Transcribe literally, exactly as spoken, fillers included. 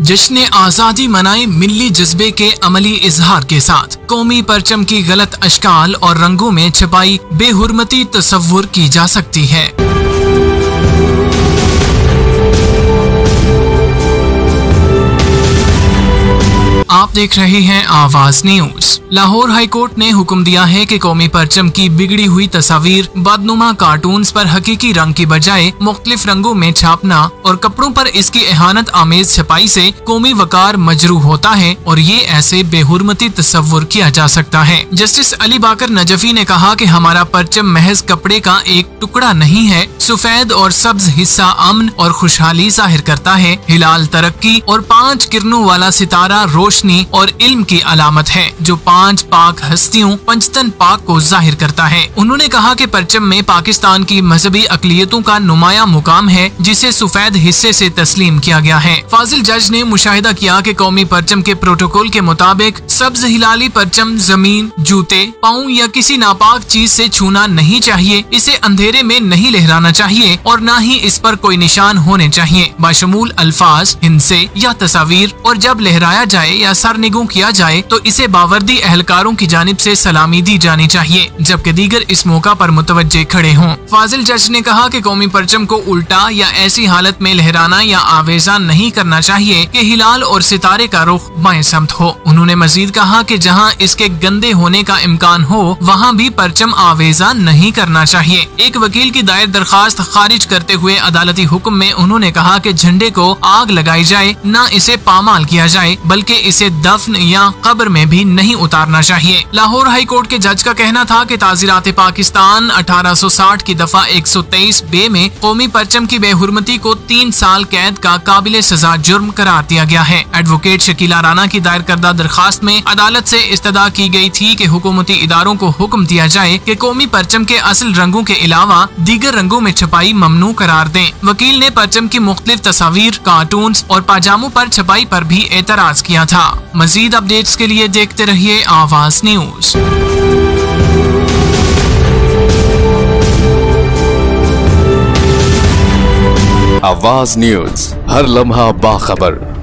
जश्न आज़ादी मनाए मिली जज्बे के अमली इजहार के साथ। कौमी परचम की गलत अशकाल और रंगों में छपाई बेहुरमती तस्वुर की जा सकती है। आप देख रहे हैं आवाज न्यूज। लाहौर हाईकोर्ट ने हुक्म दिया है कि कौमी परचम की बिगड़ी हुई तस्वीर बदनुमा कार्टून्स पर हकीकी रंग की बजाय मुख्तलिफ रंगों में छापना और कपड़ों पर इसकी एहानत आमेज छपाई से कौमी वकार मजरूह होता है और ये ऐसे बेहुरमती तस्वुर किया जा सकता है। जस्टिस अली बाकर नजफी ने कहा कि हमारा परचम महज कपड़े का एक टुकड़ा नहीं है। सफेद और सब्ज हिस्सा अमन और खुशहाली जाहिर करता है। हिलाल तरक्की और पाँच किरणों वाला सितारा रोशनी और इल्म की अलामत है जो पांच पाक हस्तियों पंचतन पाक को जाहिर करता है। उन्होंने कहा कि परचम में पाकिस्तान की मजहबी अकलियतों का नुमाया मुकाम है जिसे सफेद हिस्से से तस्लीम किया गया है। फाजिल जज ने मुशाहिदा किया कि कौमी परचम के प्रोटोकॉल के मुताबिक सब्ज हिलाली परचम जमीन, जूते, पाँव या किसी नापाक चीज से छूना नहीं चाहिए। इसे अंधेरे में नहीं लहराना चाहिए और न ही इस पर कोई निशान होने चाहिए बाशमूल अल्फाज, हिंसे या तस्वीर। और जब लहराया जाए या सरनिगू किया जाए तो इसे बावर्दी एहलकारों की जानिब से सलामी दी जानी चाहिए जबकि दीगर इस मौका पर मुतवज्जे खड़े हों। फाजिल जज ने कहा कि कौमी परचम को उल्टा या ऐसी हालत में लहराना या आवेजा नहीं करना चाहिए कि हिलाल और सितारे का रुख बाएं समत हो। उन्होंने मजीद कहा कि जहां इसके गंदे होने का इम्कान हो वहां भी परचम आवेजा नहीं करना चाहिए। एक वकील की दायर दरखास्त खारिज करते हुए अदालती हुक्म में उन्होंने कहा कि झंडे को आग लगाई जाए, न इसे पामाल किया जाए बल्कि इसे दफन या कब्र में भी नहीं उतारना चाहिए। लाहौर हाई कोर्ट के जज का कहना था कि ताज़ीरात पाकिस्तान अठारह सौ साठ की दफा एक सौ तेईस बे में कौमी परचम की बेहुरमती को तीन साल कैद का काबिल सजा जुर्म करार दिया गया है। एडवोकेट शकीला राना की दायर करदा दरखास्त में अदालत से इस्तदा की गई थी कि हुकूमती इदारों को हुक्म दिया जाए कि कौमी परचम के असल रंगों के अलावा दीगर रंगों में छपाई ममनू करार दें। वकील ने परचम की मुख्तलिफ तस्वीर, कार्टून्स और पाजामों पर छपाई पर भी एतराज किया था। मजीद अपडेट्स के लिए देखते रहिए आवाज न्यूज। आवाज न्यूज, हर लम्हा बाखबर।